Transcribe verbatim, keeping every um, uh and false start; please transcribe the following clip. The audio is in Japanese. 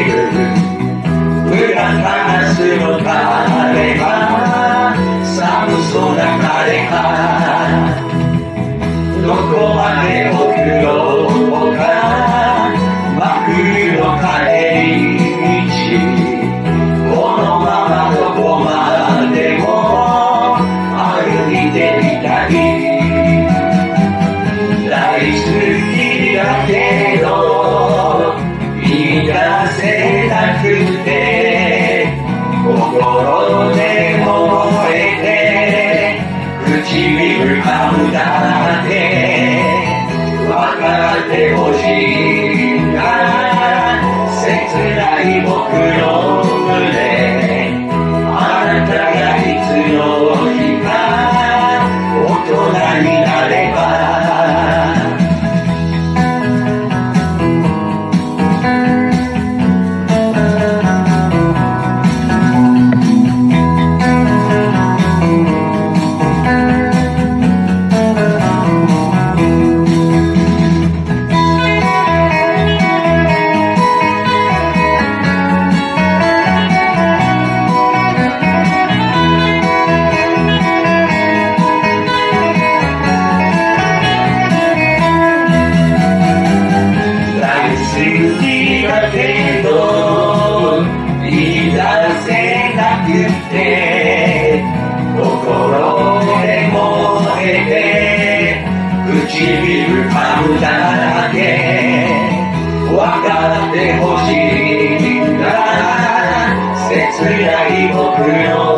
る裏ガラスの彼は寒そうな彼はどこまで送ろうか真冬の帰り道このままどこまでも歩いてみたい大好きだけど言い出せなくて心で燃えて唇噛むだけ分かってほしいんだ切ない僕の胸あなたがいつの日か大人になればだけど言い出せなくて心で燃えて唇噛むだけ分かってほしいんだ切ない僕の